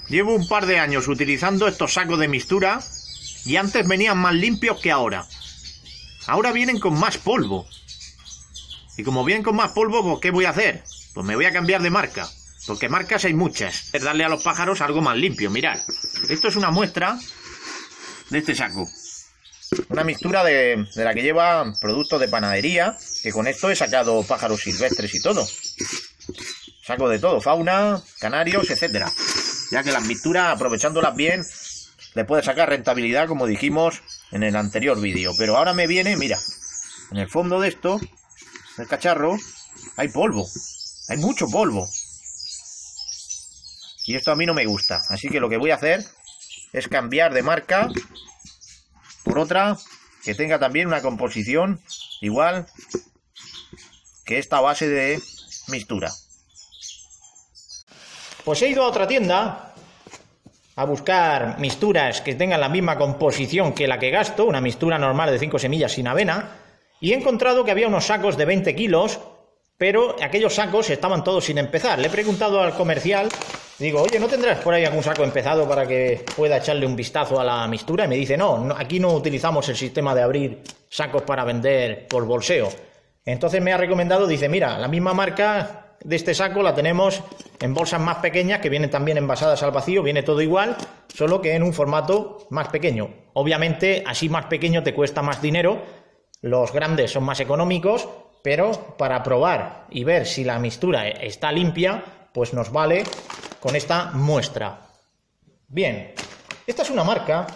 Llevo un par de años utilizando estos sacos de mistura y antes venían más limpios que ahora. Ahora vienen con más polvo. Y como vienen con más polvo, pues ¿qué voy a hacer? Pues me voy a cambiar de marca. Porque marcas hay muchas. Es darle a los pájaros algo más limpio. Mirad, esto es una muestra de este saco. Una mixtura de la que lleva productos de panadería, que con esto he sacado pájaros silvestres y todo. Saco de todo, fauna, canarios, etcétera. Ya que las mixturas, aprovechándolas bien, le puedes sacar rentabilidad, como dijimos en el anterior vídeo. Pero ahora me viene, mira, en el fondo de esto, del cacharro, hay polvo. Hay mucho polvo. Y esto a mí no me gusta. Así que lo que voy a hacer es cambiar de marca por otra que tenga también una composición igual que esta base de mixtura. Pues he ido a otra tienda a buscar mixturas que tengan la misma composición que la que gasto, una mixtura normal de 5 semillas sin avena, y he encontrado que había unos sacos de 20 kilos, pero aquellos sacos estaban todos sin empezar. Le he preguntado al comercial, digo, oye, ¿no tendrás por ahí algún saco empezado para que pueda echarle un vistazo a la mixtura? Y me dice, no, aquí no utilizamos el sistema de abrir sacos para vender por bolseo. Entonces me ha recomendado, dice, mira, la misma marca de este saco la tenemos en bolsas más pequeñas que vienen también envasadas al vacío, viene todo igual, solo que en un formato más pequeño. Obviamente, así más pequeño te cuesta más dinero, los grandes son más económicos, pero para probar y ver si la mixtura está limpia, pues nos vale con esta muestra. Bien, esta es una marca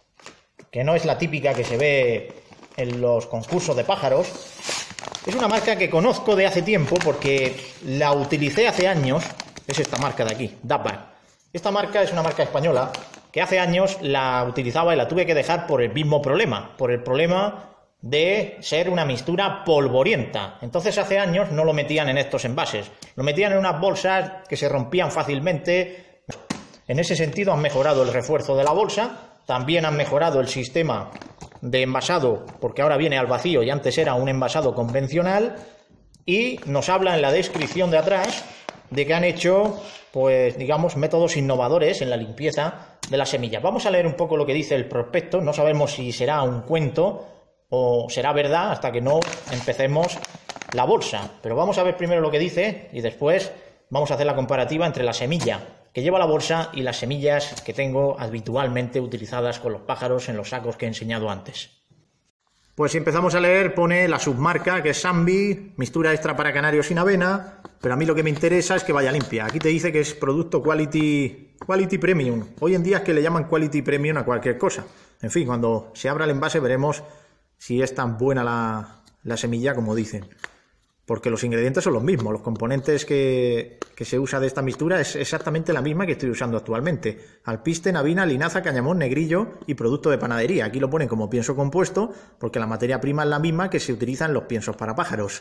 que no es la típica que se ve en los concursos de pájaros. Es una marca que conozco de hace tiempo porque la utilicé hace años. Es esta marca de aquí, Dapper. Esta marca es una marca española que hace años la utilizaba y la tuve que dejar por el mismo problema. Por el problema de ser una mixtura polvorienta. Entonces hace años no lo metían en estos envases. Lo metían en unas bolsas que se rompían fácilmente. En ese sentido han mejorado el refuerzo de la bolsa. También han mejorado el sistema de envasado, porque ahora viene al vacío y antes era un envasado convencional, y nos habla en la descripción de atrás de que han hecho, pues digamos, métodos innovadores en la limpieza de las semillas. Vamos a leer un poco lo que dice el prospecto. No sabemos si será un cuento o será verdad hasta que no empecemos la bolsa, pero vamos a ver primero lo que dice y después vamos a hacer la comparativa entre la semilla que lleva la bolsa y las semillas que tengo habitualmente utilizadas con los pájaros en los sacos que he enseñado antes. Pues si empezamos a leer, pone la submarca, que es Sambi, mixtura extra para canarios sin avena, pero a mí lo que me interesa es que vaya limpia. Aquí te dice que es producto Quality Premium. Hoy en día es que le llaman Quality Premium a cualquier cosa. En fin, cuando se abra el envase veremos si es tan buena la semilla como dicen. Porque los ingredientes son los mismos, los componentes que se usa de esta mixtura es exactamente la misma que estoy usando actualmente. Alpiste, avena, linaza, cañamón, negrillo y producto de panadería. Aquí lo ponen como pienso compuesto porque la materia prima es la misma que se utiliza en los piensos para pájaros.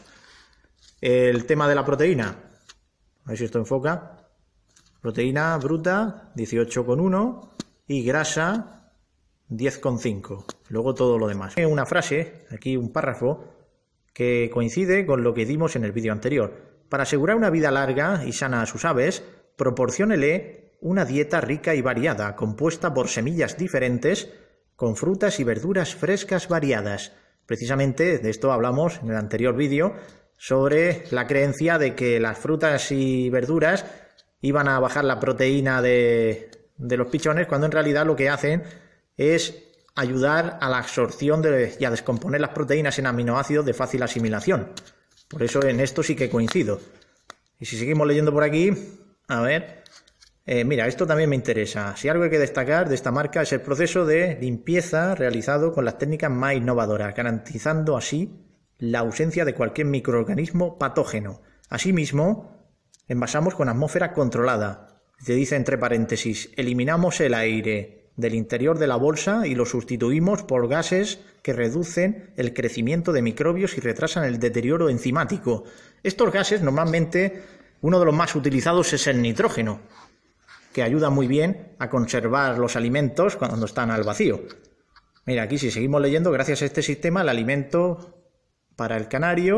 El tema de la proteína, a ver si esto enfoca. Proteína bruta 18,1 y grasa 10,5. Luego todo lo demás. Una frase, aquí un párrafo, que coincide con lo que dimos en el vídeo anterior. Para asegurar una vida larga y sana a sus aves, proporciónele una dieta rica y variada, compuesta por semillas diferentes, con frutas y verduras frescas variadas. Precisamente de esto hablamos en el anterior vídeo, sobre la creencia de que las frutas y verduras iban a bajar la proteína de los pichones, cuando en realidad lo que hacen es ayudar a la absorción y a descomponer las proteínas en aminoácidos de fácil asimilación. Por eso en esto sí que coincido. Y si seguimos leyendo por aquí, a ver, mira, esto también me interesa. Si algo hay que destacar de esta marca es el proceso de limpieza realizado con las técnicas más innovadoras, garantizando así la ausencia de cualquier microorganismo patógeno. Asimismo, envasamos con atmósfera controlada. Se dice entre paréntesis, eliminamos el aire del interior de la bolsa y lo sustituimos por gases que reducen el crecimiento de microbios y retrasan el deterioro enzimático. Estos gases, normalmente, uno de los más utilizados es el nitrógeno, que ayuda muy bien a conservar los alimentos cuando están al vacío. Mira, aquí si seguimos leyendo, gracias a este sistema el alimento para el canario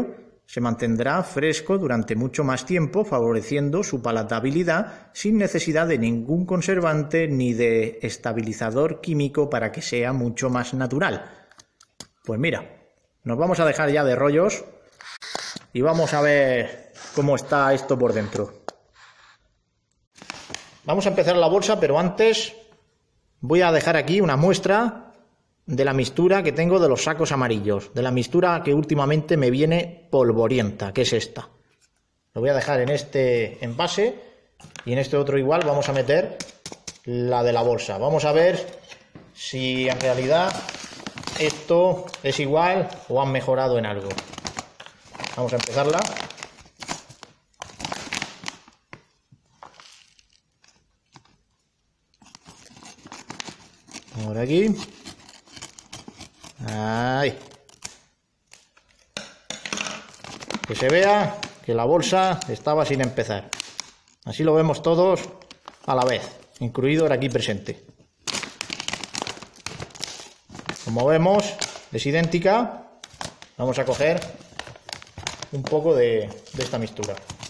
se mantendrá fresco durante mucho más tiempo, favoreciendo su palatabilidad sin necesidad de ningún conservante ni de estabilizador químico para que sea mucho más natural. Pues mira, nos vamos a dejar ya de rollos y vamos a ver cómo está esto por dentro. Vamos a empezar la bolsa, pero antes voy a dejar aquí una muestra de la mixtura que tengo de los sacos amarillos, de la mixtura que últimamente me viene polvorienta, que es esta. Lo voy a dejar en este envase y en este otro igual vamos a meter la de la bolsa. Vamos a ver si en realidad esto es igual o han mejorado en algo. Vamos a empezarla. Por aquí. Ahí. Que se vea que la bolsa estaba sin empezar. Así lo vemos todos a la vez, incluido el aquí presente. Como vemos, es idéntica. Vamos a coger un poco de esta mixtura.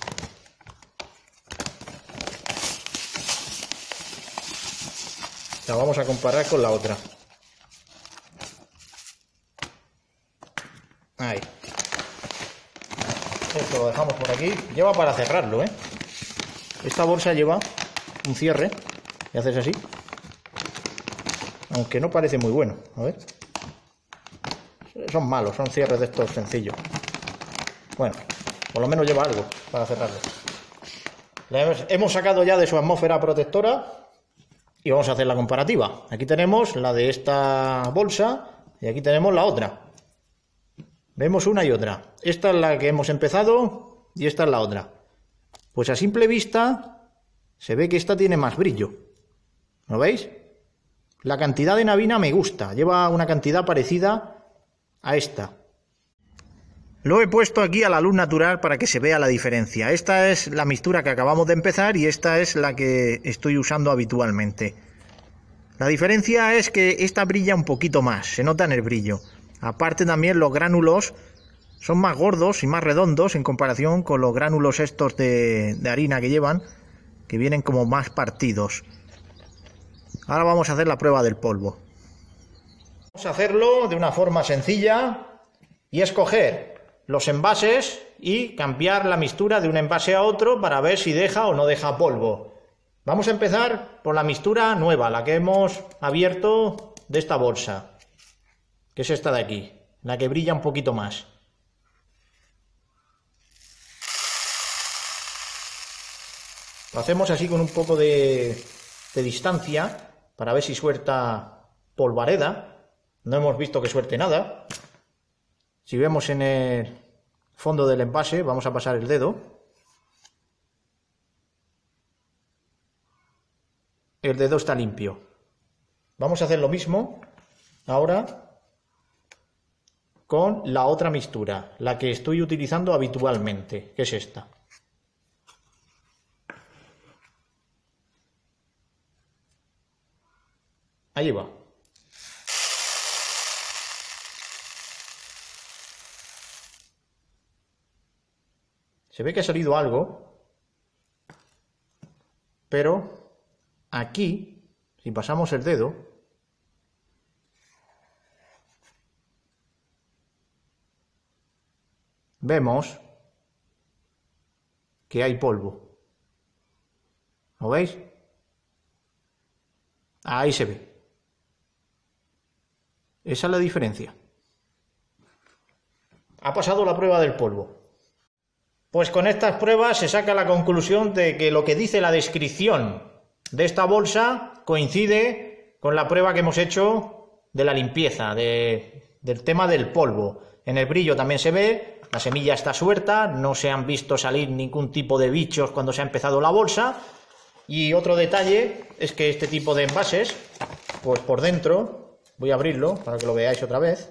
La vamos a comparar con la otra. Ahí. Esto lo dejamos por aquí. Lleva para cerrarlo, ¿eh? Esta bolsa lleva un cierre. Y haces así. Aunque no parece muy bueno. A ver. Son malos, son cierres de estos sencillos. Bueno, por lo menos lleva algo para cerrarlo. Hemos sacado ya de su atmósfera protectora y vamos a hacer la comparativa. Aquí tenemos la de esta bolsa y aquí tenemos la otra. Vemos una y otra. Esta es la que hemos empezado y esta es la otra. Pues a simple vista se ve que esta tiene más brillo. ¿Lo veis? La cantidad de nabina me gusta. Lleva una cantidad parecida a esta. Lo he puesto aquí a la luz natural para que se vea la diferencia. Esta es la mixtura que acabamos de empezar y esta es la que estoy usando habitualmente. La diferencia es que esta brilla un poquito más, se nota en el brillo. Aparte también los gránulos son más gordos y más redondos en comparación con los gránulos estos de harina que llevan, que vienen como más partidos. Ahora vamos a hacer la prueba del polvo. Vamos a hacerlo de una forma sencilla y escoger los envases y cambiar la mixtura de un envase a otro para ver si deja o no deja polvo. Vamos a empezar por la mixtura nueva, la que hemos abierto de esta bolsa, que es esta de aquí, la que brilla un poquito más. Lo hacemos así con un poco de distancia para ver si suelta polvareda. No hemos visto que suelte nada. Si vemos en el fondo del envase, vamos a pasar el dedo. El dedo está limpio. Vamos a hacer lo mismo ahora con la otra mixtura, la que estoy utilizando habitualmente, que es esta. Ahí va. Se ve que ha salido algo, pero aquí, si pasamos el dedo, vemos que hay polvo. ¿Lo veis? Ahí se ve. Esa es la diferencia. Ha pasado la prueba del polvo. Pues con estas pruebas se saca la conclusión de que lo que dice la descripción de esta bolsa coincide con la prueba que hemos hecho de la limpieza, del tema del polvo. En el brillo también se ve, la semilla está suelta, no se han visto salir ningún tipo de bichos cuando se ha empezado la bolsa. Y otro detalle es que este tipo de envases, pues por dentro, voy a abrirlo para que lo veáis otra vez.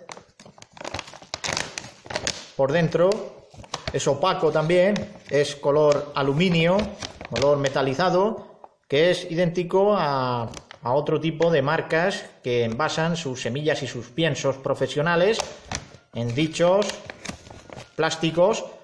Por dentro es opaco también, es color aluminio, color metalizado, que es idéntico a otro tipo de marcas que envasan sus semillas y sus piensos profesionales en dichos plásticos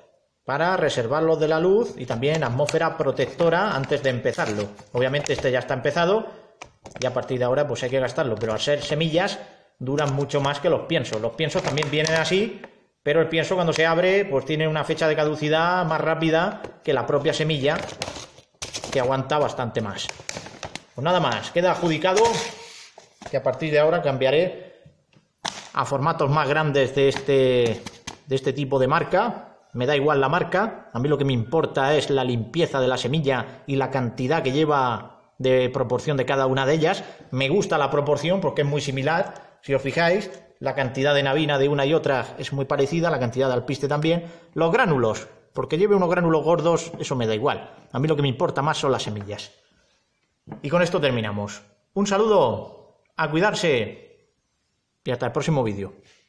para reservarlo de la luz y también atmósfera protectora antes de empezarlo. Obviamente este ya está empezado y a partir de ahora pues hay que gastarlo, pero al ser semillas duran mucho más que los piensos. Los piensos también vienen así, pero el pienso cuando se abre pues tiene una fecha de caducidad más rápida que la propia semilla, que aguanta bastante más. Pues nada más, queda adjudicado que a partir de ahora cambiaré a formatos más grandes de este tipo de marca. Me da igual la marca, a mí lo que me importa es la limpieza de la semilla y la cantidad que lleva de proporción de cada una de ellas. Me gusta la proporción porque es muy similar, si os fijáis, la cantidad de nabina de una y otra es muy parecida, la cantidad de alpiste también. Los gránulos, porque lleve unos gránulos gordos, eso me da igual. A mí lo que me importa más son las semillas. Y con esto terminamos. Un saludo, a cuidarse y hasta el próximo vídeo.